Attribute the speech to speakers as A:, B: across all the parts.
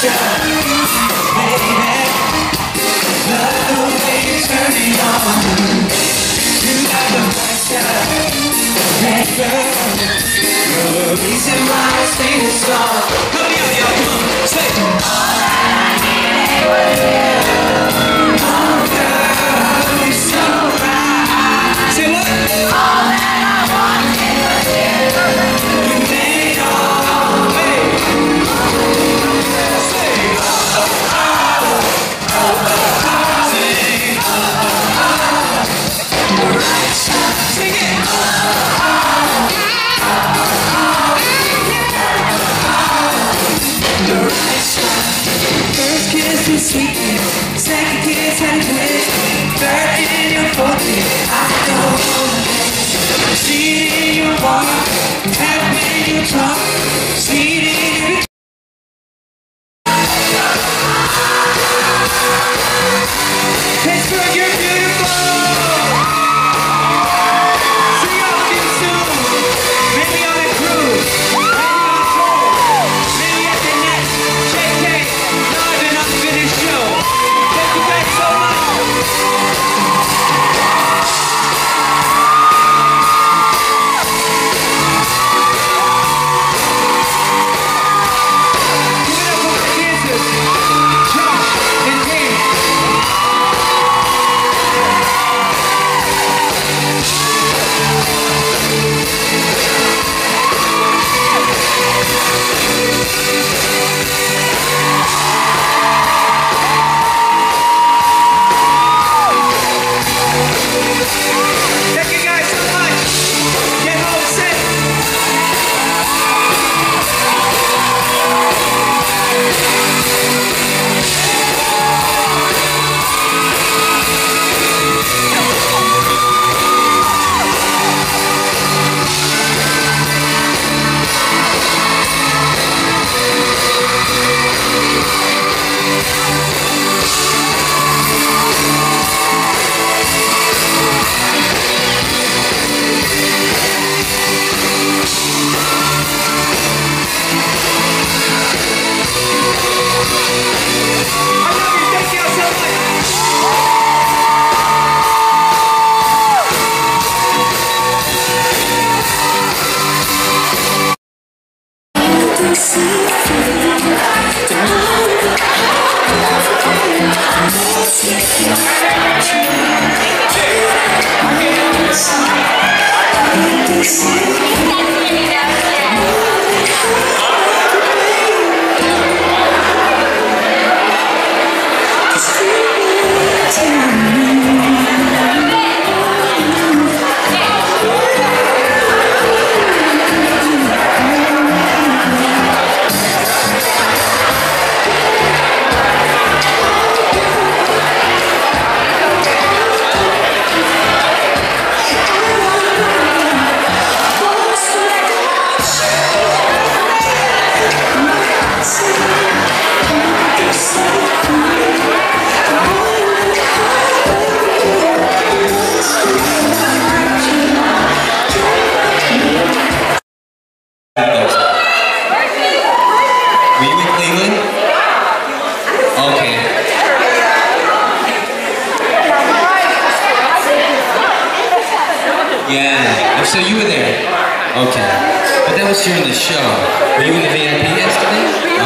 A: So you were there? Okay. But that was during the show. Were you in the VIP yesterday?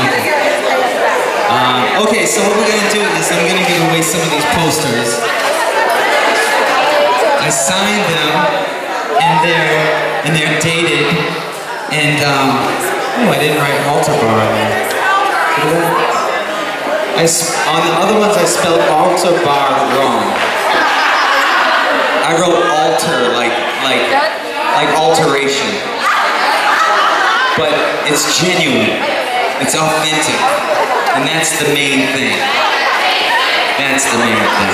A: Okay, so what we're gonna do is I'm gonna give away some of these posters. I signed them, and they're dated, and oh, I didn't write altar bar on there. On the other ones I spelled altar bar wrong. I wrote altar like alteration. But it's genuine. It's authentic. And that's the main thing. That's the main thing.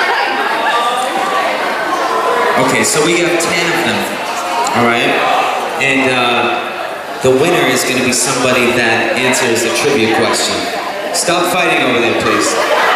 A: Okay, so we have 10 of them. Alright? And the winner is going to be somebody that answers a trivia question. Stop fighting over there, please.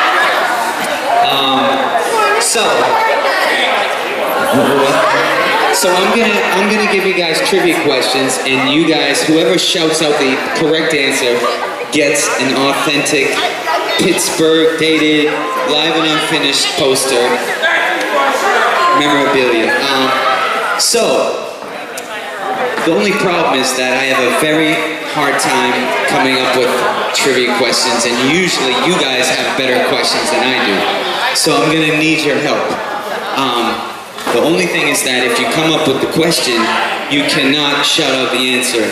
A: So I'm gonna give you guys trivia questions, and you guys, whoever shouts out the correct answer, gets an authentic Pittsburgh dated, live and unfinished poster memorabilia. So, the only problem is that I have a very hard time coming up with trivia questions, and usually you guys have better questions than I do. So I'm gonna need your help. The only thing is that if you come up with the question, you cannot shout out the answer.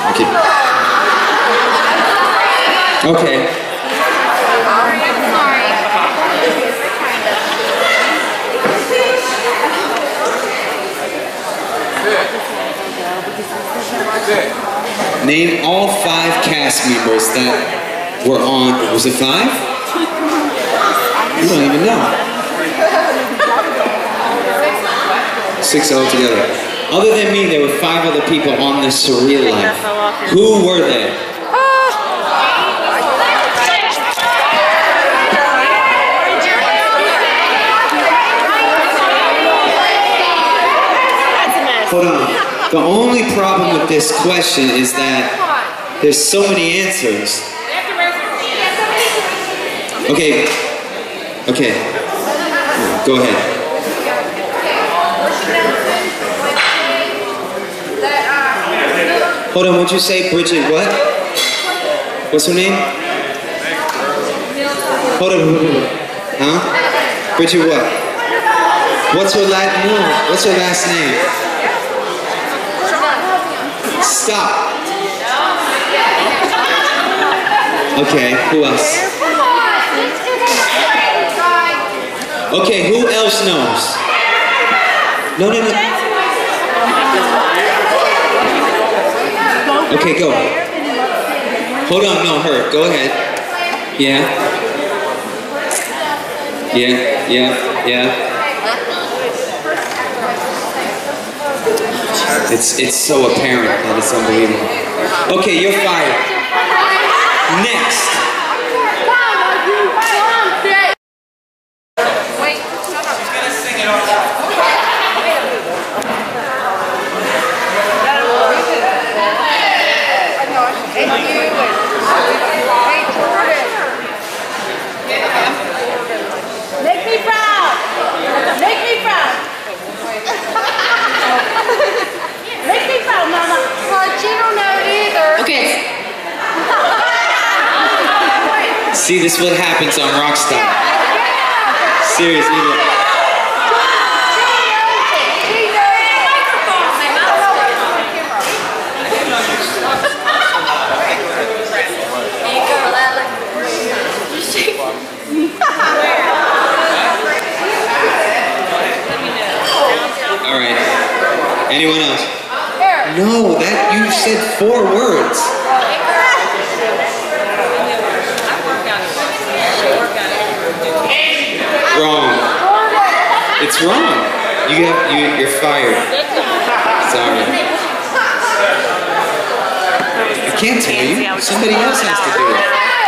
A: Okay. Name all 5 cast members that were on, was it 5? You don't even know. 6 altogether. Other than me, there were 5 other people on this Surreal Life. Who were they? Hold on. The only problem with this question is that there's so many answers. Okay. Okay. Go ahead. Hold on, what'd you say? Bridget what? What's her name? Hold on. Huh? Bridget what? What's her last name? Stop. Okay, who else? Okay, who else knows? No. Okay, go. Hold on, no, her. Go ahead. Yeah. It's so apparent that it's unbelievable. Okay, you're fired. Next.
B: Wait, shut up. She's gonna sing it all.
C: Make me proud. Make me proud. Make me proud, Mama.
B: Well, she don't know it either.
C: Okay.
A: See, this is what happens on Rockstar. Seriously. Alright. Anyone else? No, that you said 4 words. Wrong. It's wrong. You're fired. Sorry. I can't tell you. Somebody else has to do it.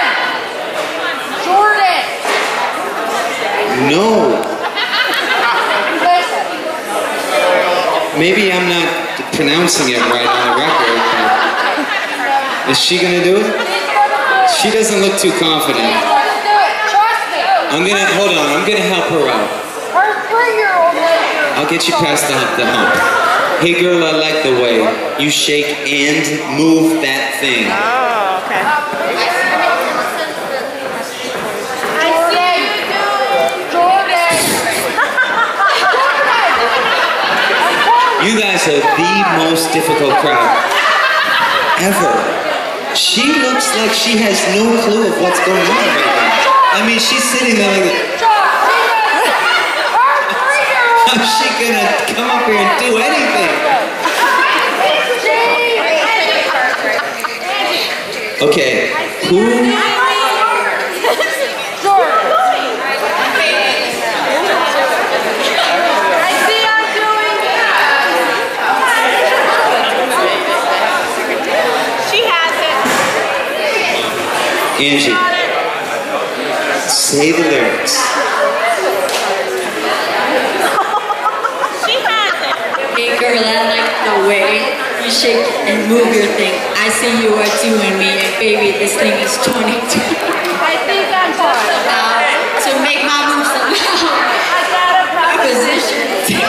C: Jordan.
A: No. Maybe I'm not pronouncing it right on the record, but is she gonna do it? She doesn't look too confident. I'm gonna help her out.
C: Her 3-year-old.
A: I'll get you past the hump. Hey girl, I like the way you shake and move that thing.
B: Oh, okay.
C: I see you do it, Jordan.
A: You guys are the most difficult crowd ever. She looks like she has no clue of what's going on right now. I mean, she's sitting there like that. How's she gonna come up here and do anything? Okay, who? Angie, say the lyrics.
D: Hey girl, I like the way you shake and move your thing. I see you are doing me, and baby, this thing is 22.
B: I think I'm fine.
D: To make my moves somehow.
B: I got a
D: Position.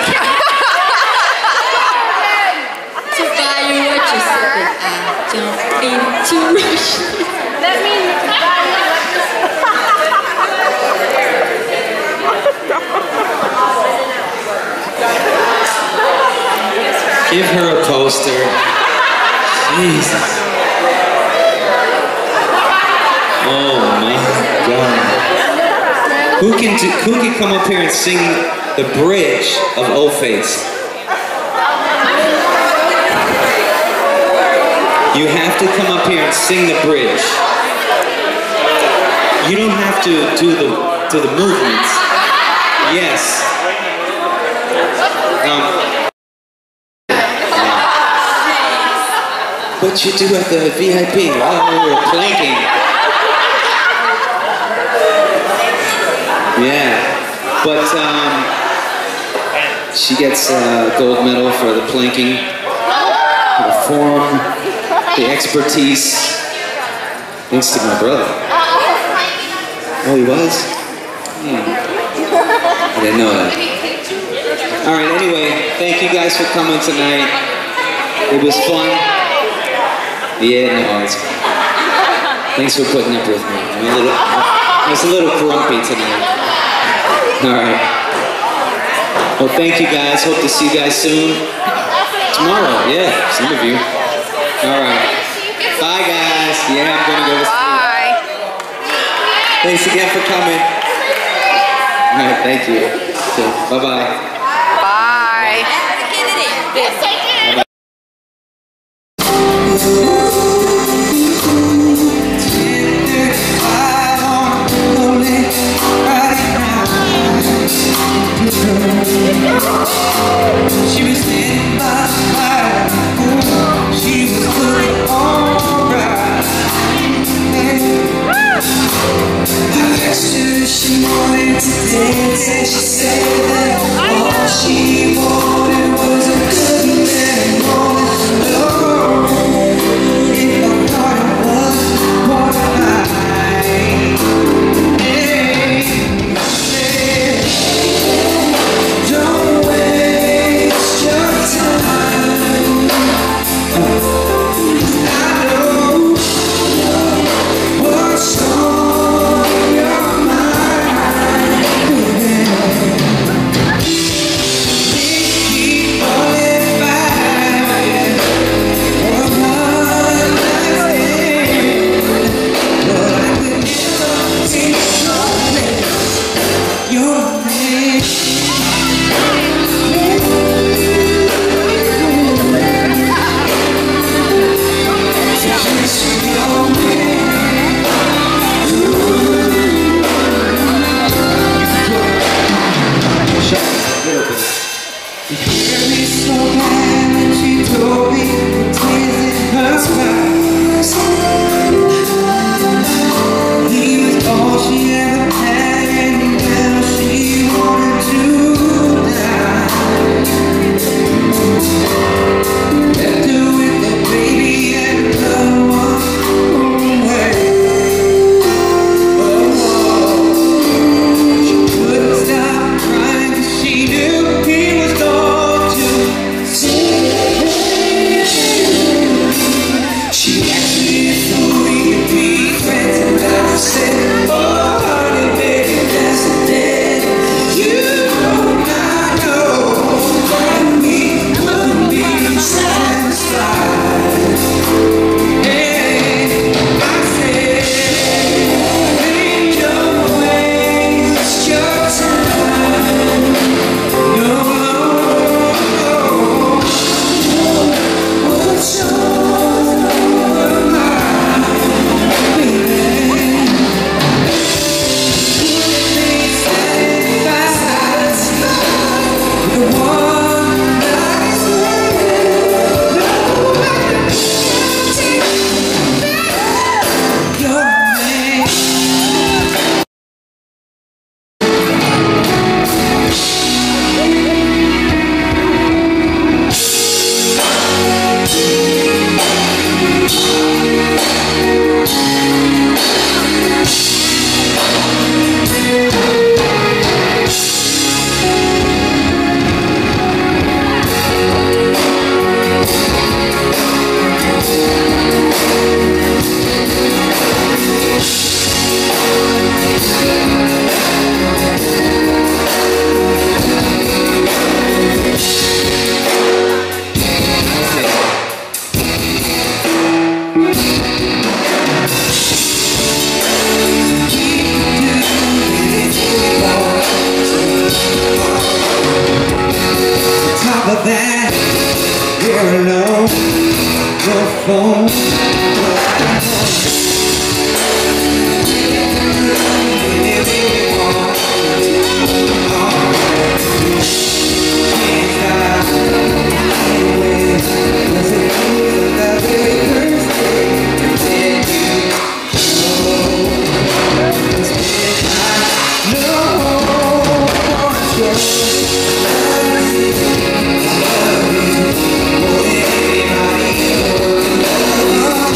D: To buy you what you're sipping. I don't mean to rush.
B: That means buy me
A: Give her a poster. Jesus. Oh my God. Who can come up here and sing the bridge of O Face? You have to come up here and sing the bridge. You don't have to do the movements. Yes. What you do at the VIP? Oh, we're planking. Yeah, but she gets a gold medal for the planking, the form, the expertise. Thanks to my brother. Oh, he was? I didn't know that. All right, anyway, thank you guys for coming tonight. It was fun. Yeah, no, it's fine. Thanks for putting up with me. I was a little grumpy tonight. All right. Well, thank you guys. Hope to see you guys soon. Tomorrow, yeah, some of you. All right. Bye, guys. Yeah, I'm gonna go to sleep.
B: Bye.
A: Thanks again for coming. All right, thank you. So, bye-bye.
B: Bye.
C: Yes, I did.
E: She was in my fire. She was looking alright. I asked her if she wanted to dance, and she said that all she wanted was a good man moment alone. If I thought it was more than don't waste your time. I know what's on your mind. phone. Oh,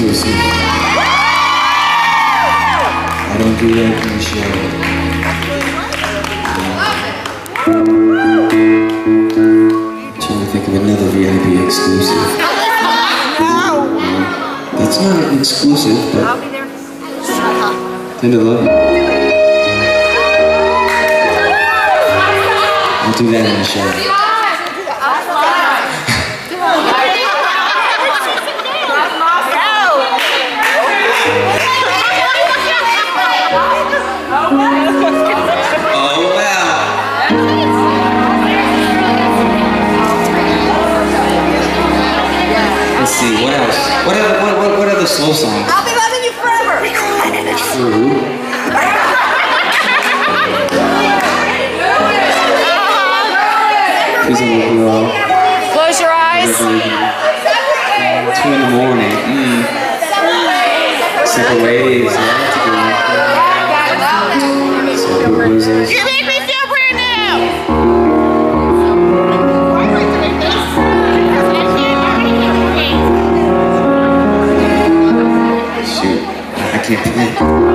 E: exclusive. I don't do that in the show. I'm trying to think of another VIP exclusive. That's not an exclusive, but Tender Love. I'll do that in the show. Let's see, what else? What other slow songs?
C: I'll be loving you forever.
E: True. She's a little girl.
B: Close your eyes.
E: 2 in the morning. Separate ways.
C: You make me feel brand new.
E: Shoot, I can't play.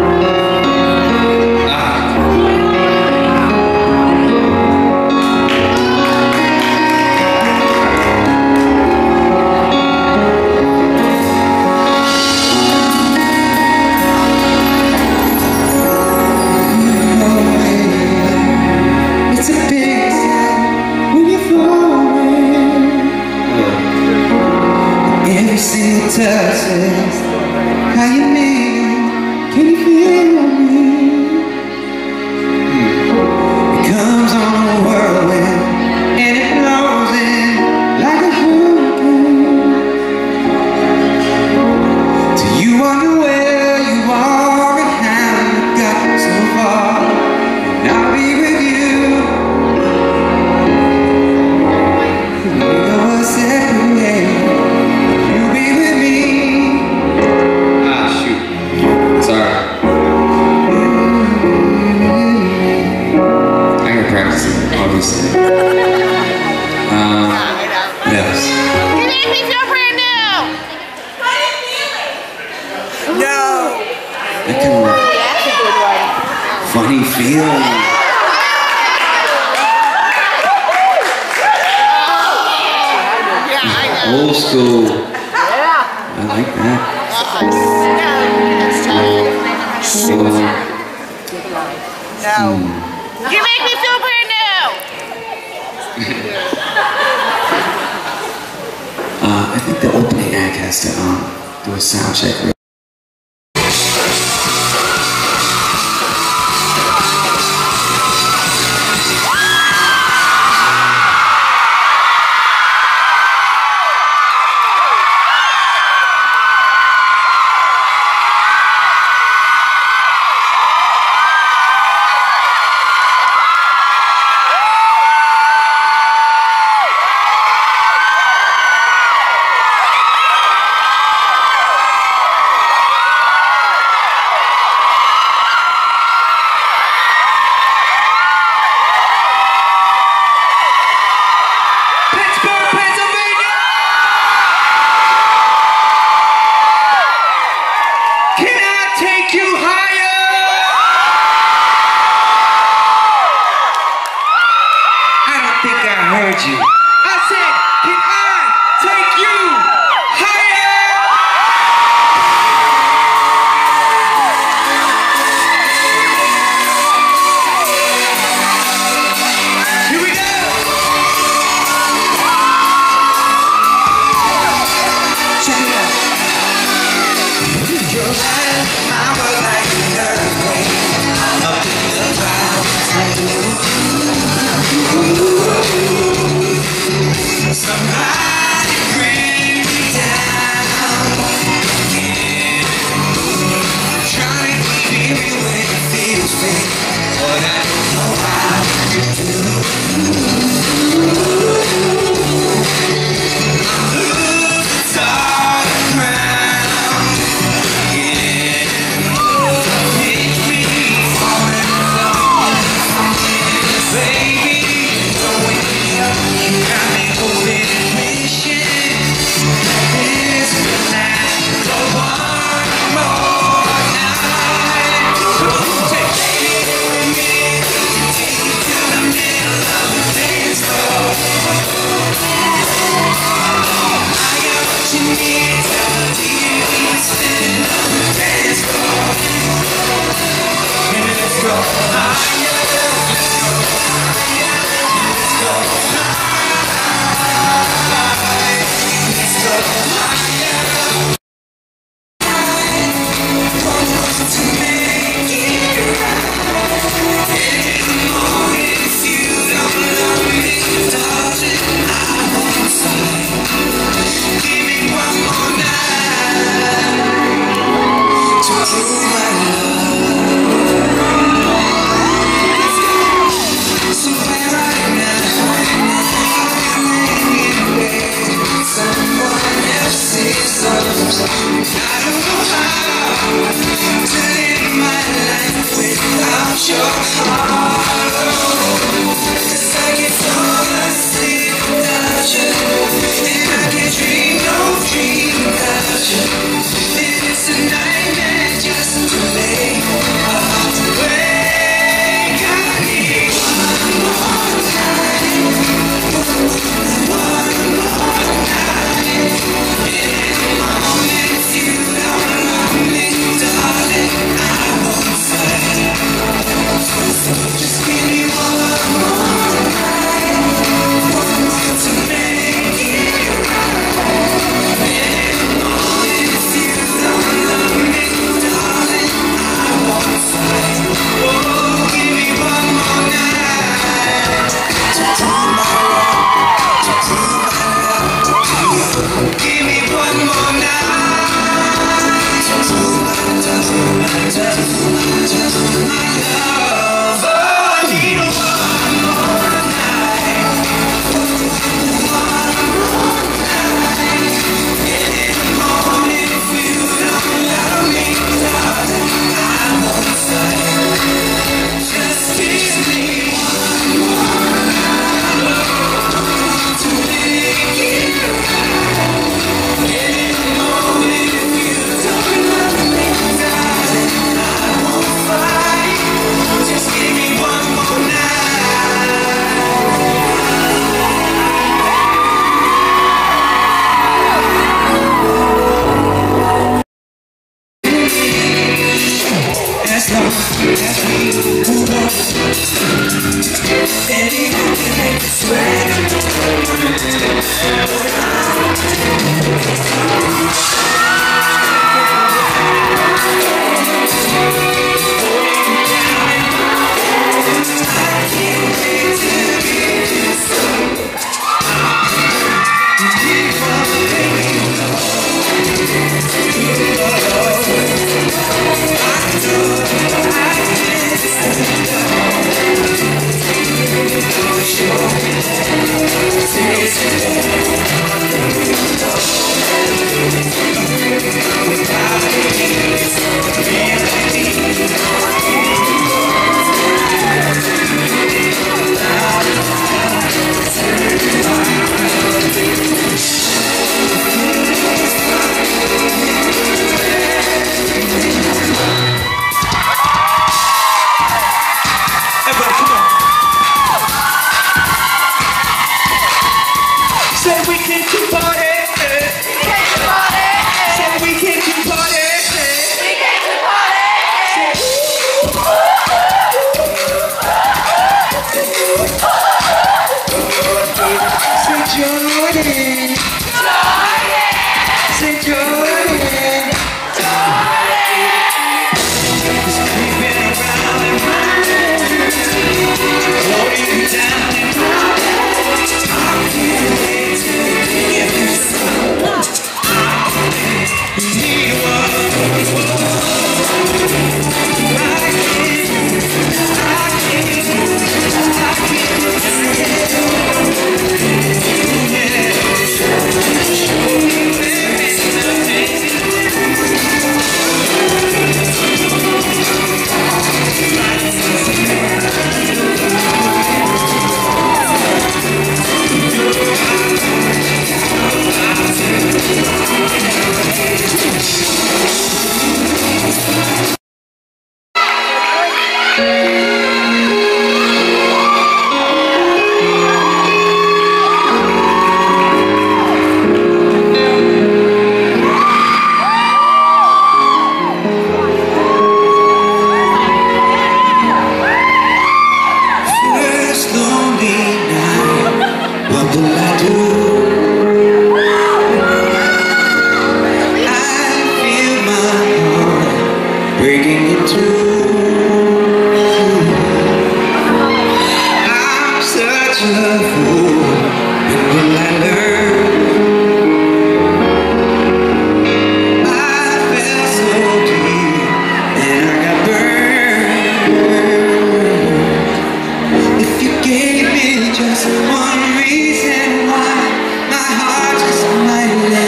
E: It's a big sign when you fall away. Every single touch says how you mean. Can you feel me? It comes on a whirlwind and it blows in like a hurricane. Till you wonder where you are and how you got so far. And I'll be with you. You'll be with me. Ah, shoot. Sorry. I gotta practice it, obviously. What else?
C: You make me feel brand new. No.
E: That kind of funny feeling. Old school. I like that.
C: No. You make me feel brand new.
E: I think the opening act has to do a sound check. want your heart. Just like it's all a sleep without you, and I can't dream no dream without you. It's a nightmare just to lay awake. I need one more night, one more night. In the moments you don't love me, darling, I won't fight. So just give me one more night to make it right. In the moments you don't love me, darling, I won't fight. Oh, give me one more night to prove my love, to prove my love to you. Give me one more night to prove my love, my love. Oh, I need one more night, one more night. In the morning, if you don't love me, darling, I won't fight. Just give me one more night to make it right. In the morning, if you don't love me, darling, I won't fight. Just give me one more night. As long as we move on, anyone can make it sweat. I can't wait to get you some. You keep on making me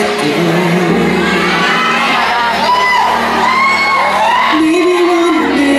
E: Maybe one day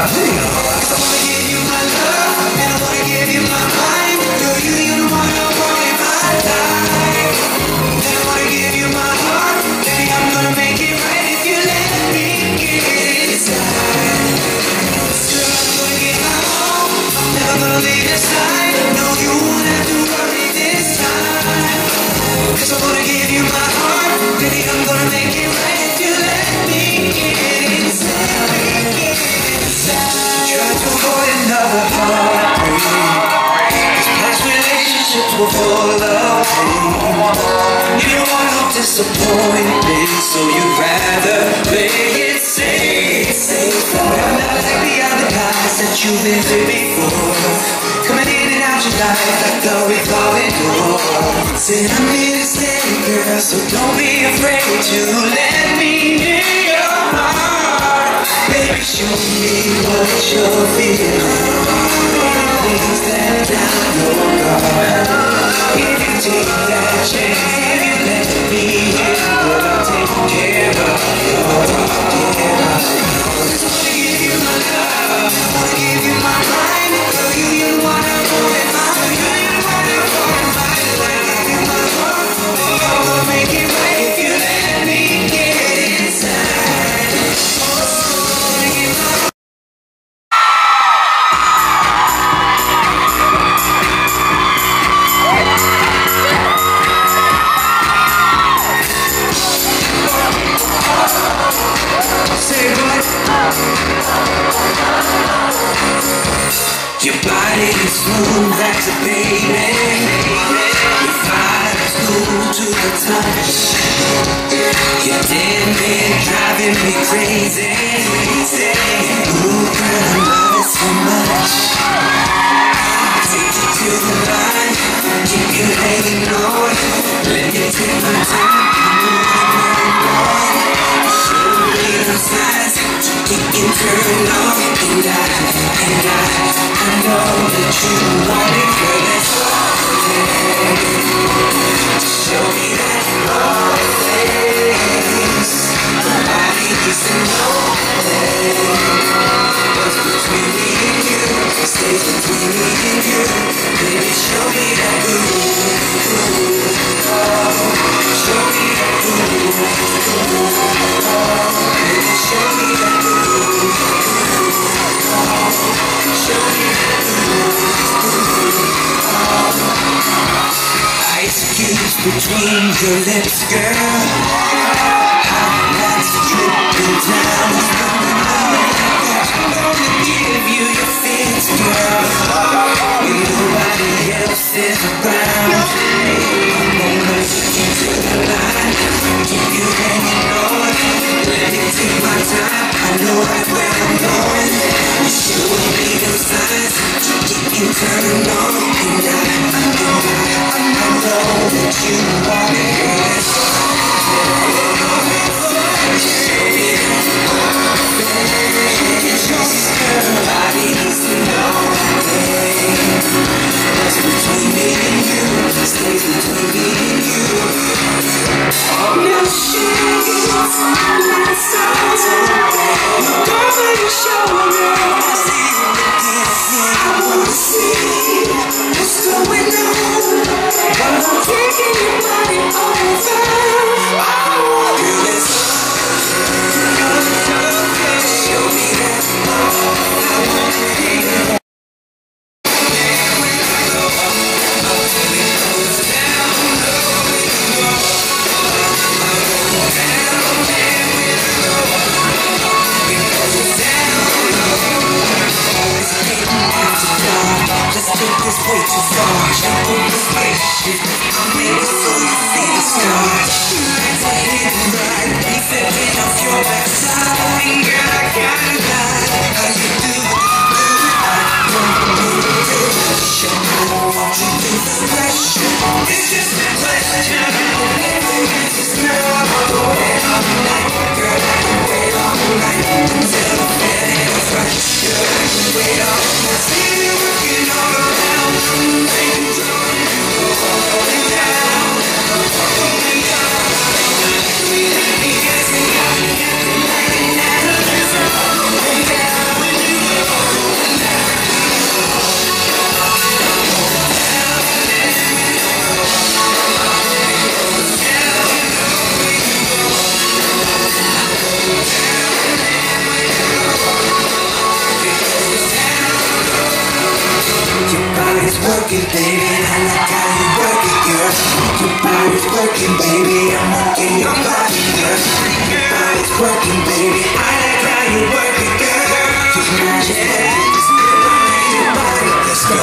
E: 'Cause I wanna give you my love, and I wanna give you my mind. Girl, you're the one I want in my life. And I wanna give you my heart, baby, I'm gonna make it right if you let me get inside. Girl, I'm gonna get my home, I'm never gonna leave your side. No, you won't have to worry this time. 'Cause I wanna give you my heart, baby, I'm gonna make it right if you let me get inside. Try to avoid another heartbreak. These past relationships were full of pain. You don't want no disappointment, so you'd rather play it safe. But I'm not like the other guys that you've been with before, coming in and out your life like the revolving door. Said I'm here to stay, girl, so don't be afraid to let me in your heart. Baby, show me what you're feeling. Please let down your guard. If you take that chance, if you let me in, girl, I'll take care of your heart. 'Cause I wanna give you my love, I wanna give you my mind. Girl, you're the one I want in my life. You're the one I want in my life. Give you my heart, baby, I'm gonna make it right if you let me get inside. Your body is smooth as a baby. Your fire is cool to the touch. You're damn near driving me crazy. Ooh, girl, I love it so much. I'll take you to the line, keep you hanging on. Let me take my time, show me the signs to keep you turned on. And I know that you want it, girl, let's show me that all things. Nobody needs to know what's between me and you. Stays between me and you. Baby, show me that groove. Show me that groove. Baby, show me that groove. Show me that groove. Ice cubes between your lips, girl. Hot lights dripping down. I'm gonna give you your fix, girl. When nobody else is around, I'm gonna take you to the line, keep you hanging on. Let me take my time, I know right where I'm going. Show me those signs to keep you turned on. And I know that you want it, girl. Show me that nobody needs to know what's between me and you. Stays between me and you. Now show me what's on my soul. Girl, when you show me, I wanna see what's going on. While I'm taking your body over. Girl, let's show me that I wanna be. Let's take this way too far. Jump on the spaceship, I'll make it so you see the stars. Lights are hidden right, be flipping off your backside. And girl, I gotta lie, how you do it? I don't show me, I don't want you to feel pressure. It's just a question. This girl, I'm gonna wait all night. Girl, I can wait all night until the feeling is right. Girl, I can wait all night. See you working all around, things on you, falling down, falling down. We let me guess and got me acting like an adolescent. Falling down when you look working, baby. I like how you work it, girl. Your body's working, baby. I'm working your body, girl. Your body's working, baby. I like how you work it, girl. Just magic, just working your body. Let's go.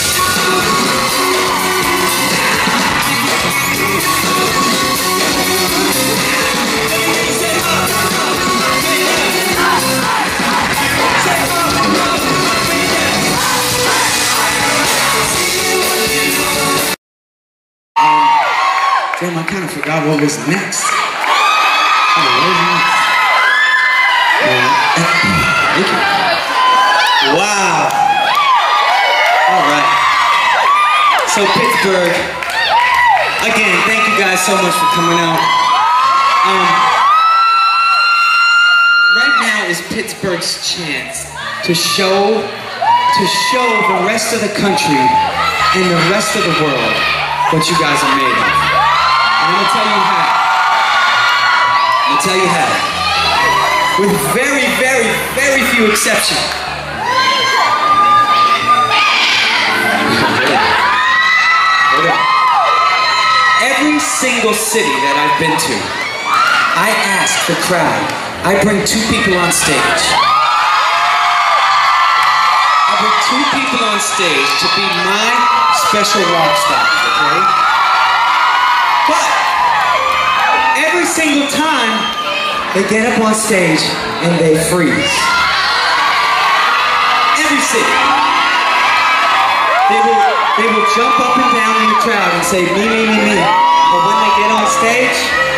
F: Damn, I kind of forgot what was next. Oh, what was next? Thank you. Wow. All right. So Pittsburgh, again, thank you guys so much for coming out. Right now is Pittsburgh's chance to show the rest of the country and the rest of the world what you guys are made of. I'm gonna tell you how. I'm gonna tell you how. With very, very, very few exceptions. Every single city that I've been to, I ask the crowd. I bring 2 people on stage. I bring 2 people on stage to be my special rock stars, okay? But every single time they get up on stage and they freeze. Every city. They will jump up and down in the crowd and say, me, me, me, me. But when they get on stage,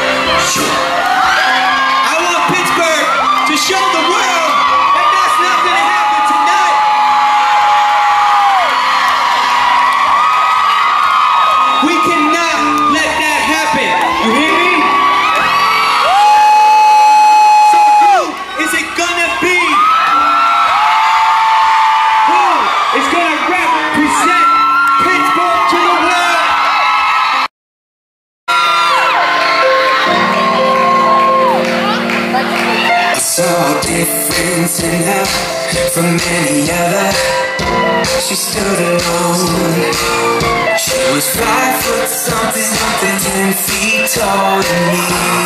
F: I want Pittsburgh to show the world that that's not gonna happen tonight. We cannot let that happen. You hear me? So who is it gonna be? Who is gonna represent Pittsburgh to the world?
E: I saw a difference in her from any other. She stood alone. She was 5 foot something, 10 feet taller than me.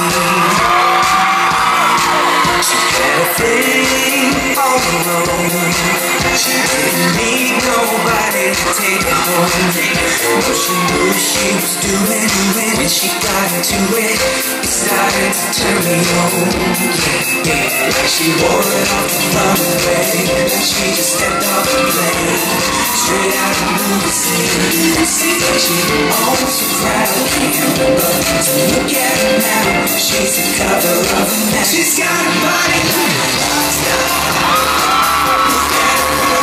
E: She had a thing all alone. She didn't need nobody to take her home. But she knew she was doing when she got into it. It started to turn me on. Yeah, like she wore it off the runway. Like she just stepped off the plane, straight out of the movie scene. See, she owns a crowd, but to look at her now, she's the cover of a mag. She's got a body like a rock star. Look at her.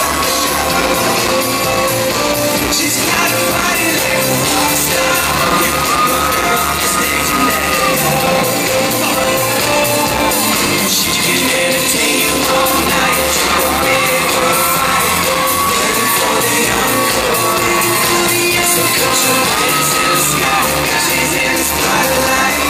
E: She's got a body like a rock star. You can put her on the stage and let it go. She can entertain you all night. Don't beg for a fight. Waiting for the encore. So put your hands in the sky. She's in the spotlight.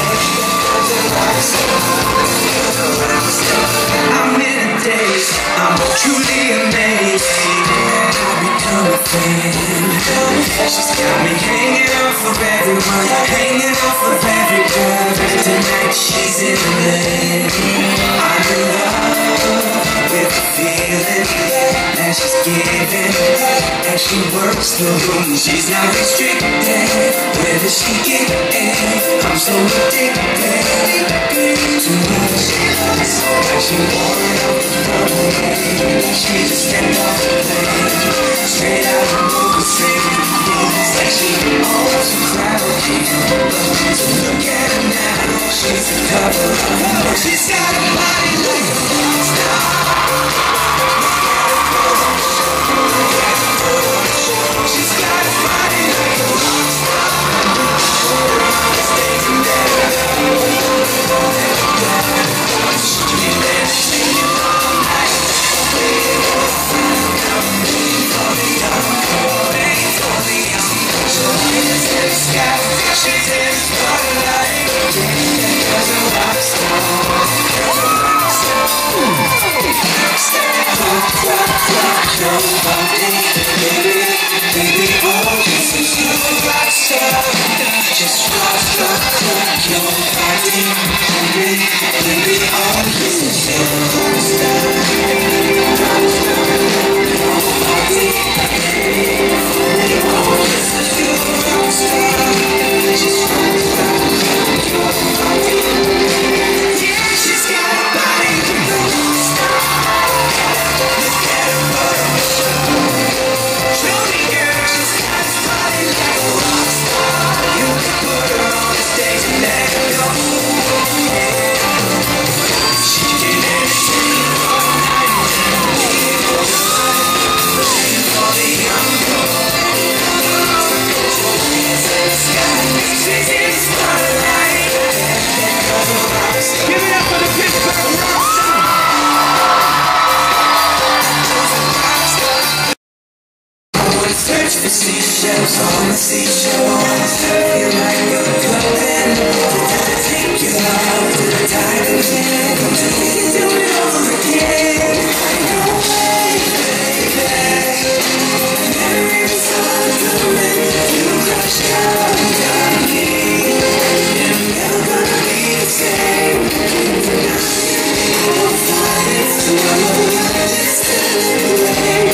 E: I'm in a daze. I'm truly amazed. I've become a fan. She's got me hanging off of everyone, hanging off of everyone. Tonight she's in the lane. I'm in love with the feeling that she's giving as she works the room. She's not restricted. Where does she get it? I'm so addicted to her. Like she wore it off the runway. She just stepped off the plane, straight out of the movie scene. Like she owns a crowd. So look at her now. She's the cover of her. She's got a body like a rock star. She's got a body like a rock star. She's in the spotlight. There's a rock star.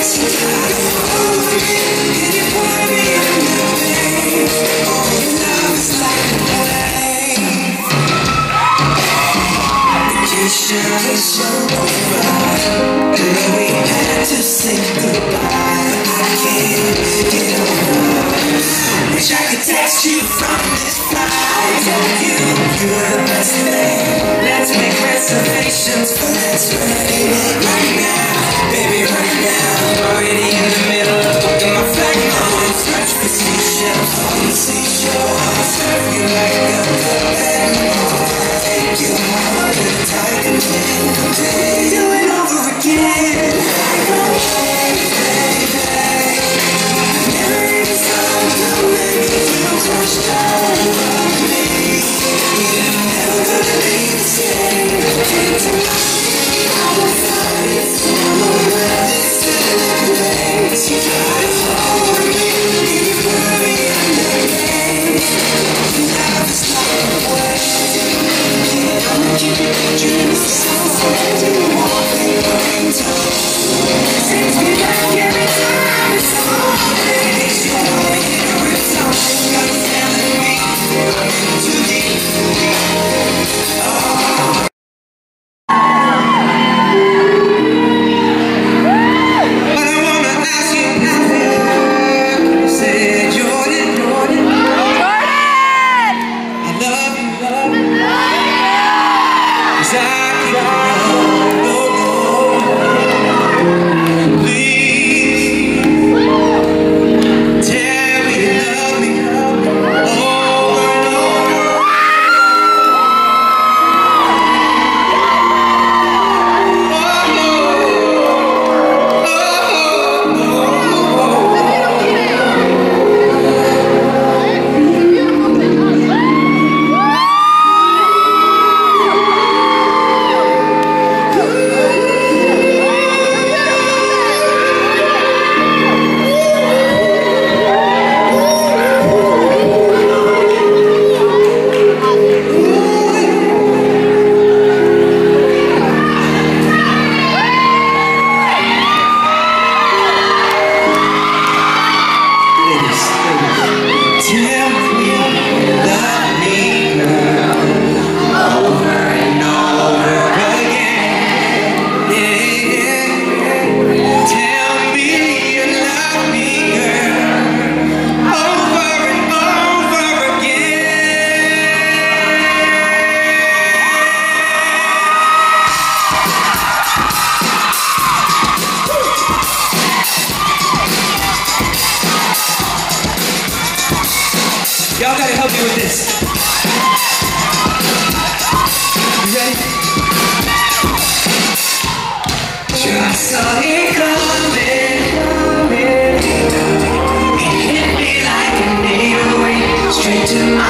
F: Y'all gotta help me with this. You ready? Just saw it coming. It hit me like a needle straight to my